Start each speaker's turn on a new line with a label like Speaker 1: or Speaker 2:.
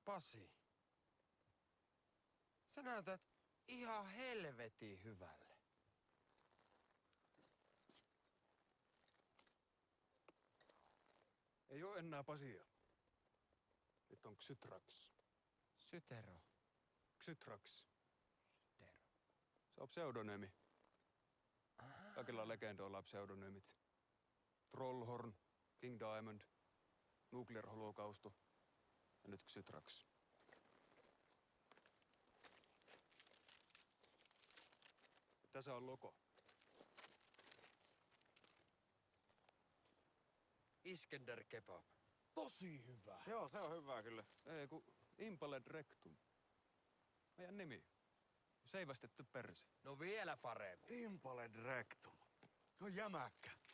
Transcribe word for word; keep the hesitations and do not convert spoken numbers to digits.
Speaker 1: Pasi. Sä näytät ihan helvetin hyvälle.
Speaker 2: Ei oo enää Pasia. Nyt on Xytrax.
Speaker 1: Sytero.
Speaker 2: Xytrax.
Speaker 1: Sytero.
Speaker 2: Se on pseudonyymi. Kaikilla legendoilla on pseudonyymit. Trollhorn, King Diamond, Nuclear Holokausto ja nyt Xytrax. Tässä on logo.
Speaker 1: Iskender kebab. Tosi hyvä.
Speaker 3: Joo, se on hyvää kyllä.
Speaker 2: Ei kun Impaled Rectum. Meidän nimi. Seivästetty perse.
Speaker 1: No vielä paremmin.
Speaker 3: Impaled rectum. Se on jämäkkä.